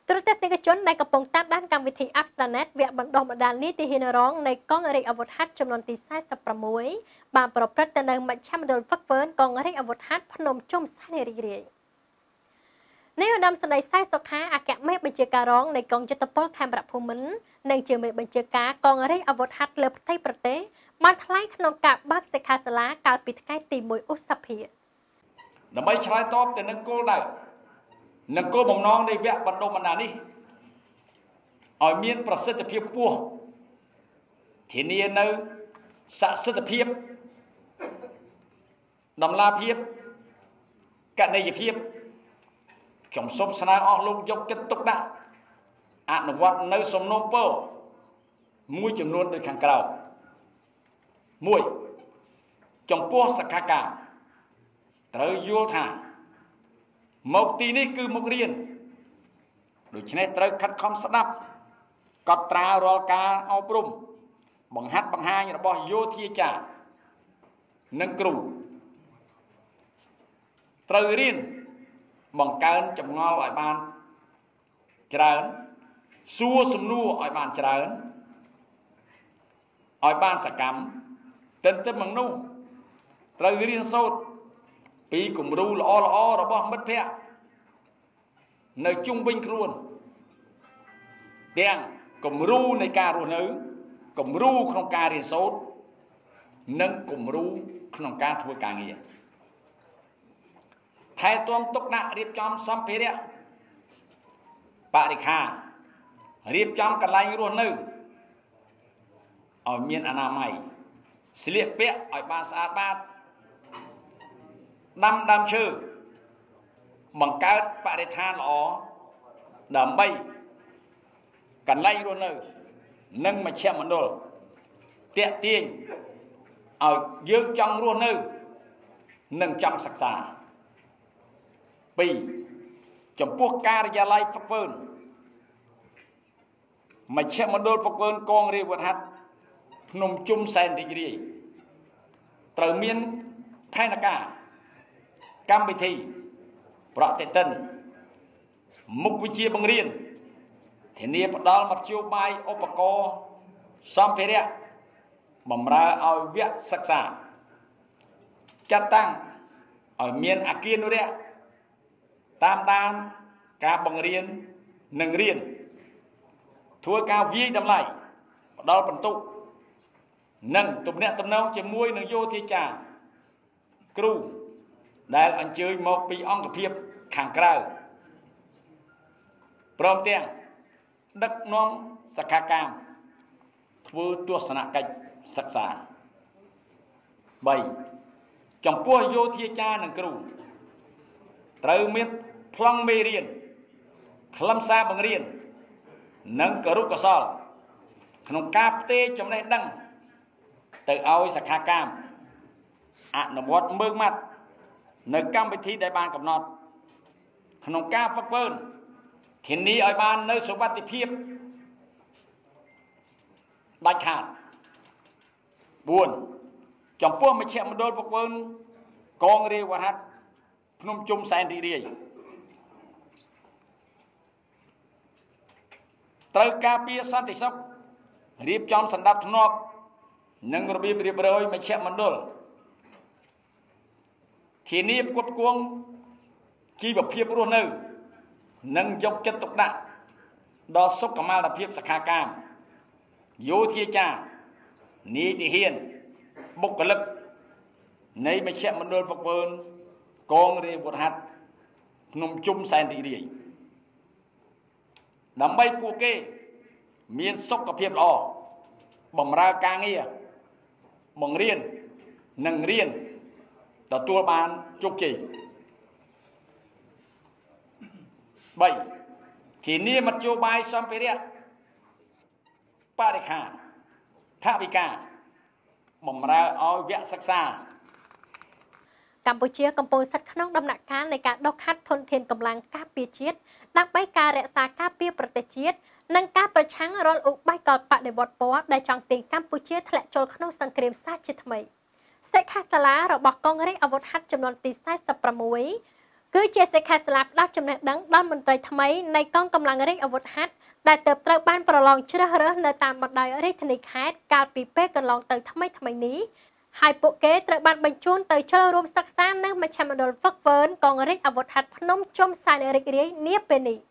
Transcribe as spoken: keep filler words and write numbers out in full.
ទូរទស្សនិកជនដែលកំពុងតាមដានកម្មវិធី Abstranet វគ្គបណ្ដុះបណ្ដាលនីតិហ៊ានរងនៃកងរាជអាវុធហត្ថចំនួនទី สี่สิบหก បានប្រព្រឹត្តទៅនៅមជ្ឈមណ្ឌលហ្វឹកហ្វឺនកងរាជអាវុធហត្ថភ្នំជុំសែនរីករាយនាយឧត្តមសេនីយ៍សៃសុខាអគ្គមេបញ្ជាការរងនៃកងយុទ្ធពលខេមរភូមិន្ទនិងជាមេបញ្ជាការកងរាជអាវុធហត្ថលើផ្ទៃប្រទេសបានថ្លែងក្នុងការបើកសិក្ខាសាលាកាលពីថ្ងៃទី មួយ ឧសភាដើម្បីឆ្លើយតបទៅនឹងគោលដៅនិងគោលបំណងនៃវគ្គបណ្ដុះបណ្ដាលនេះឲ្យមានប្រសិទ្ធភាពខ្ពស់ធានានៅសក្តិភាពតម្លាភាពកណេយភាពខ្ញុំសូមស្នើអស់លោកយកចិត្តទុកដាក់អនុវត្តនៅសំណូមពរមួយចំនួនដូចខាងក្រោមមួយចំពោះសិក្ខាកាមត្រូវយល់ថាមកទីនេះគឺមករៀនដូច្នេះត្រូវខិតខំស្ដាប់កត់ត្រារាល់ការអប់រំបង្ហាត់បង្ហាញរបស់យោធាចារ្យនិងគ្រូត្រូវរៀនបង្កើនចម្ងល់ឲ្យបានច្រើនសួរសំណួរឲ្យបានច្រើនឲ្យបានសកម្មទន្ទឹមនឹងនោះត្រូវរៀនសូត្រពីគំរូល្អល្អរបស់មិត្តភ័ក្តិនៅជុំវិញខ្លួនទាំងគំរូនៃការរស់នៅគំរូក្នុងការរៀនសូត្រនិងគំរូក្នុងការធ្វើការងារថែទាំទុកដាក់រៀបចំសម្ភារៈបរិក្ខាររៀបចំកន្លែងរស់នៅឲ្យមានអនាម័យស្លៀកពាក់ឲ្យបានស្អាតបាតដាំដើមឈើបង្កើតបរិស្ថានល្អដើម្បីកន្លែងរស់នៅនិងមជ្ឈមណ្ឌលទាក់ទាញឲ្យយើងចង់រស់នៅនិងចង់សិក្សាពីរចំពោះការិយាល័យហ្វឹកហ្វឺនមជ្ឈមណ្ឌលហ្វឹកហ្វឺនកងរាជអាវុធហត្ថភ្នំជុំសែនរីករាយត្រូវមានផែនការកម្មវិធីប្រតិទិនមុខវិជ្ជាបង្រៀនធានាផ្ដល់មធ្យោបាយឧបករណ៍សម្ភារៈបម្រើឲ្យវគ្គសិក្សាចាត់តាំងឲ្យមានអគារនុរៈតាមដានការបង្រៀននិងរៀនធ្វើការវាយតម្លៃផ្ដល់បន្ទុកនិងទំនាក់ទំនងជាមួយនឹងយោធាចារ្យគ្រូដែលអញ្ជើញមកពីអង្គភាពខាងក្រៅព្រមទាំងដឹកនាំសិក្ខាកាមធ្វើទស្សនកិច្ចសិក្សាបីចំពោះយោធាចារ្យនិងគ្រូត្រូវមានប្លង់មេរៀនខ្លឹមសារបង្រៀននិងគរុកោសល្យក្នុងការផ្ទេរចំណេះដឹងទៅឲ្យសិក្ខាកាមអនុវត្តមើងម៉ាត់នៅកម្មវិធីដែលបានកំណត់ក្នុងការហ្វឹកហ្វឺនធានាឲ្យបាននៅសុវត្ថិភាពដាច់ខាតបួនចំពោះមជ្ឈមណ្ឌលហ្វឹកហ្វឺនកងរាជអាវុធហត្ថភ្នំជុំសែនរីករាយត្រូវការពារសន្តិសុខរៀបចំសណ្ដាប់ធ្នាប់និងរបៀបរៀបរយមជ្ឈមណ្ឌលធានាផ្គត់ផ្គង់ជីវភាពរស់នៅនិងយកចិត្តទុកដាក់ដល់សុខុមាលភាពសិក្ខាកាមយោធាចារ្យនីតិហ៊ានបុគ្គលិកនៃមជ្ឈមណ្ឌលហ្វឹកហ្វឺនកងរាជអាវុធហត្ថភ្នំជុំសែនរីករាយដើម្បីពួកគេមានសុខភាពល្អបម្រើការងារបង្រៀននិងរៀនទទួលបានជោគជ័យបីធានាមធ្យោបាយសម្ភារៈបរិក្ខារថវិកាបម្រើឲ្យវគ្គសិក្សាកម្ពុជាកំពុងស្ថិតក្នុងដំណាក់កាលនៃការដុសខាត់ធនធានកម្លាំងការពារជាតិដើម្បីការរក្សាការពារប្រទេសជាតិនិងការប្រឆាំងរាល់ឧបាយកលបដិវត្តពណ៌ដែលចង់ទាញកម្ពុជាធ្លាក់ចូលក្នុងសង្គ្រាមសាជាថ្មីសិក្ខាសាលារបស់កងរាជអាវុធហត្ថចំនួនទី สี่สิบหกគឺជាសិក្ខាសាលាផ្ដល់ចំណេះដឹងដល់មន្ត្រីថ្មីនៃកងកម្លាំងរាជអាវុធហត្ថដែលទើបត្រូវបានប្រឡងជ្រើសរើសនៅតាមបណ្ដោយរាជធានីខេត្តកាលពីពេលកន្លងទៅថ្មីថ្មីនេះហើយពួកគេត្រូវបានបញ្ជូនទៅចូលរួមសិក្សានៅមជ្ឈមណ្ឌលហ្វឹកហ្វឺនកងរាជអាវុធហត្ថភ្នំជុំសែនរីករាយនាពេលនេះ